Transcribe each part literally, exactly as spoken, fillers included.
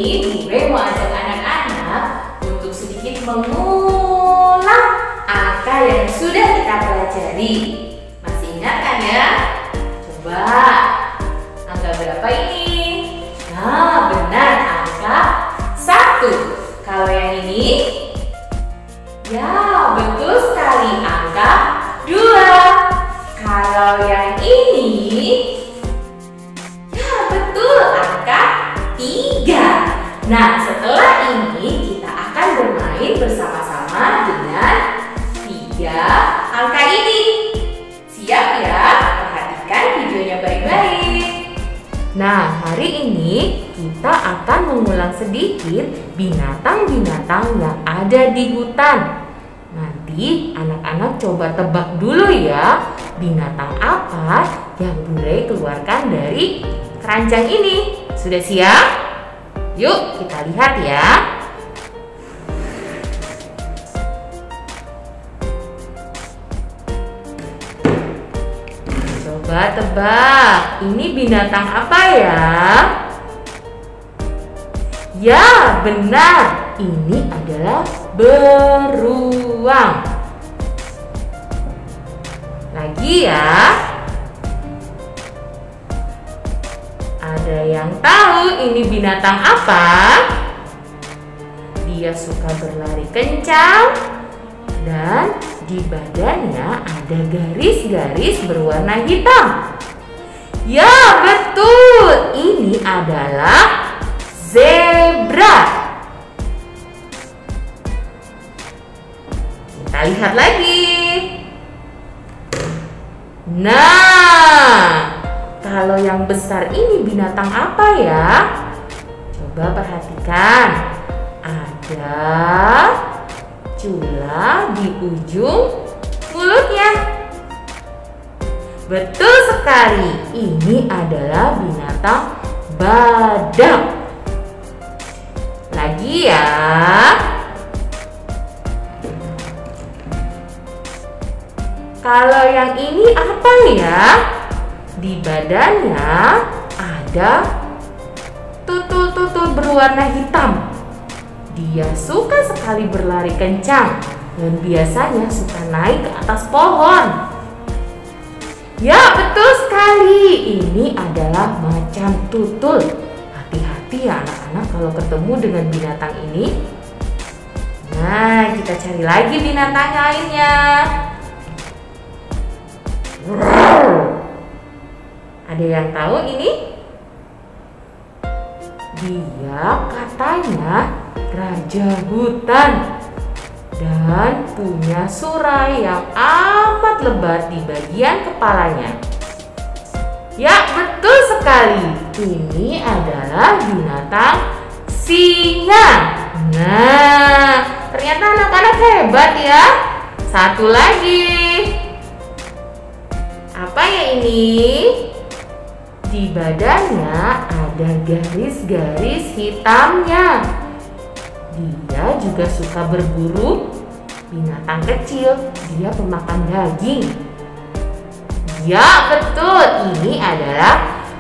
Bure mau ajak anak-anak untuk sedikit mengulang angka yang sudah kita pelajari. Masih ingat kan ya? Coba, angka berapa ini? Nah, benar, angka satu. Kalau yang ini? Ya, betul sekali, angka dua. Kalau yang ini? Ya, betul, angka tiga. Nah, setelah ini kita akan bermain bersama-sama dengan tiga angka ini. Siap ya? Perhatikan videonya baik-baik. Nah, hari ini kita akan mengulang sedikit binatang-binatang yang ada di hutan. Nanti anak-anak coba tebak dulu ya, binatang apa yang Bure keluarkan dari keranjang ini. Sudah siap? Yuk kita lihat ya. Coba tebak, ini binatang apa ya? Ya, benar. Ini adalah beruang. Lagi ya. Ada yang tahu ini binatang apa? Dia suka berlari kencang dan di badannya ada garis-garis berwarna hitam. Ya, betul. Ini adalah zebra. Kita lihat lagi. Nah, kalau yang besar ini binatang apa ya? Coba perhatikan. Ada cula di ujung mulutnya. Betul sekali. Ini adalah binatang badak. Lagi ya. Kalau yang ini apa ya? Di badannya ada tutul-tutul berwarna hitam. Dia suka sekali berlari kencang dan biasanya suka naik ke atas pohon. Ya, betul sekali. Ini adalah macan tutul. Hati-hati ya anak-anak kalau ketemu dengan binatang ini. Nah, kita cari lagi binatang lainnya. Ada yang tahu ini? Dia katanya raja hutan dan punya surai yang amat lebat di bagian kepalanya. Ya, betul sekali. Ini adalah binatang singa. Nah, ternyata anak-anak hebat ya. Satu lagi. Apa ya ini? Di badannya ada garis-garis hitamnya. Dia juga suka berburu binatang kecil. Dia pemakan daging. Ya, betul. Ini adalah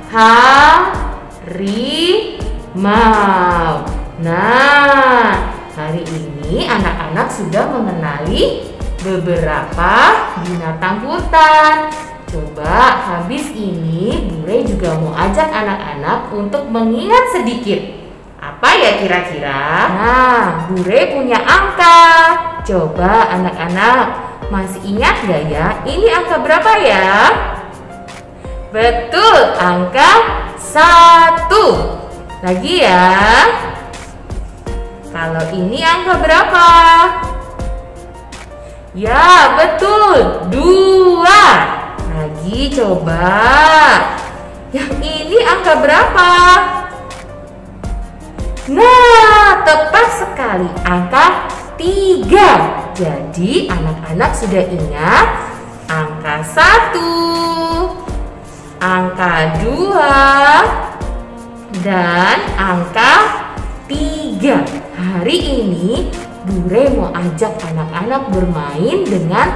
harimau. Nah, hari ini anak-anak sudah mengenali beberapa binatang hutan. Coba habis ini Bure juga mau ajak anak-anak untuk mengingat sedikit. Apa ya kira-kira? Nah, Bure punya angka. Coba anak-anak masih ingat gak ya? Ini angka berapa ya? Betul, angka satu. Lagi ya. Kalau ini angka berapa? Ya, betul, dua. Lagi coba. Yang ini angka berapa? Nah, tepat sekali, angka tiga. Jadi anak-anak sudah ingat angka satu, angka dua, dan angka tiga. Hari ini Bure mau ajak anak-anak bermain dengan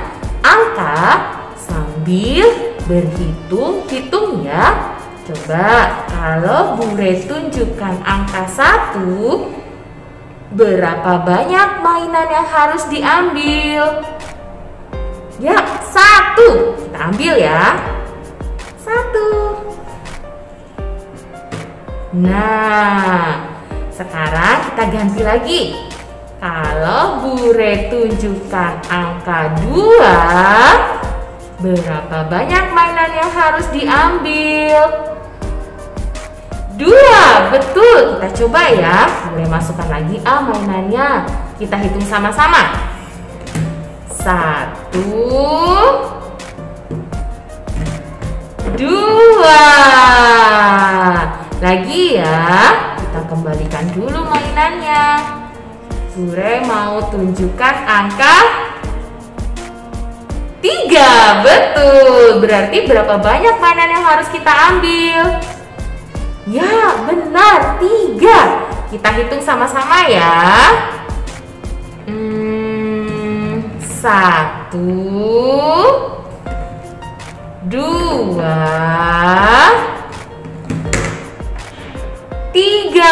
angka sambil berhitung-hitung ya. Coba kalau Bure tunjukkan angka satu, berapa banyak mainan yang harus diambil? Ya, satu. Kita ambil ya. Satu. Nah, sekarang kita ganti lagi. Kalau Bure tunjukkan angka dua, berapa banyak mainan yang harus diambil? Dua, betul. Kita coba ya. Bure masukkan lagi ah mainannya. Kita hitung sama-sama. Satu, dua. Lagi ya. Kita kembalikan dulu mainannya. Bure mau tunjukkan angka tiga, betul. Berarti berapa banyak mainan yang harus kita ambil? Ya, benar, tiga. Kita hitung sama-sama ya. Hmm, satu, dua, tiga.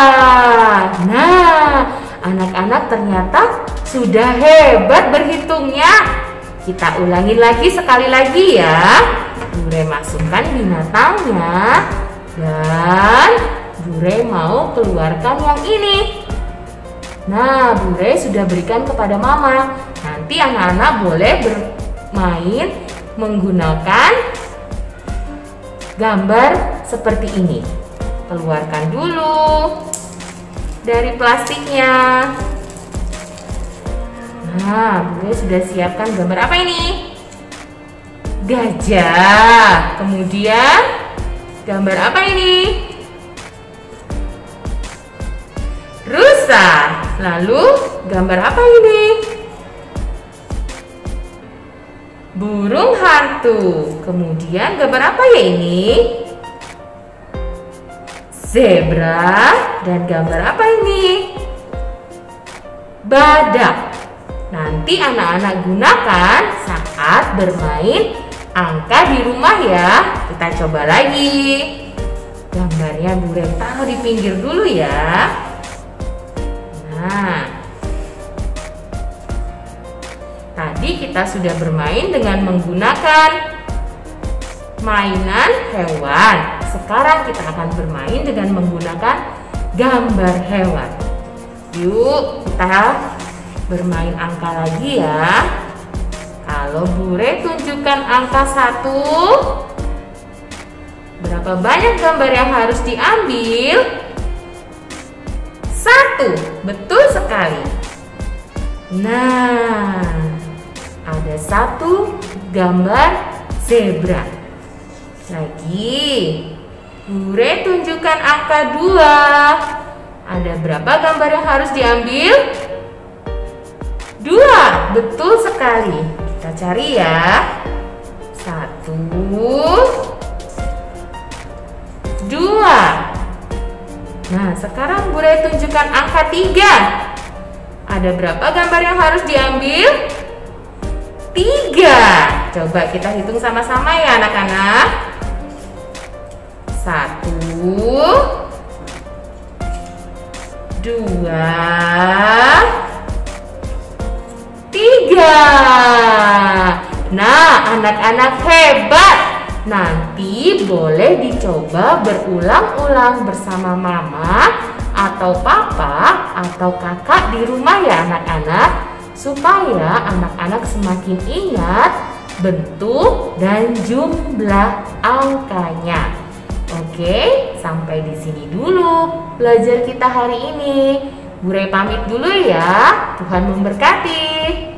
Nah, anak-anak ternyata sudah hebat berhitungnya. Kita ulangin lagi sekali lagi ya. Bure masukkan binatangnya. Dan Bure mau keluarkan yang ini. Nah, Bure sudah berikan kepada mama. Nanti anak-anak boleh bermain menggunakan gambar seperti ini. Keluarkan dulu dari plastiknya. Nah, Bure sudah siapkan gambar apa ini? Gajah. Kemudian gambar apa ini? Rusa. Lalu gambar apa ini? Burung hantu. Kemudian gambar apa ya ini? Zebra. Dan gambar apa ini? Badak. Nanti anak-anak gunakan saat bermain angka di rumah ya. Kita coba lagi. Gambarnya Bure taruh di pinggir dulu ya. Nah, tadi kita sudah bermain dengan menggunakan mainan hewan. Sekarang kita akan bermain dengan menggunakan gambar hewan. Yuk, kita bermain angka lagi ya. Kalau Bure tunjukkan angka satu, berapa banyak gambar yang harus diambil? Satu, betul sekali. Nah, ada satu gambar zebra. Lagi, Bure tunjukkan angka dua. Ada berapa gambar yang harus diambil? Dua, betul sekali. Kita cari ya. Satu, dua. Nah, sekarang Bure tunjukkan angka tiga. Ada berapa gambar yang harus diambil? Tiga. Coba kita hitung sama-sama ya anak-anak. Satu, dua, tiga. Nah, anak-anak hebat. Nanti boleh dicoba berulang-ulang bersama mama atau papa atau kakak di rumah ya anak-anak, supaya anak-anak semakin ingat bentuk dan jumlah angkanya. Oke, sampai di sini dulu belajar kita hari ini. Bure pamit dulu ya. Tuhan memberkati.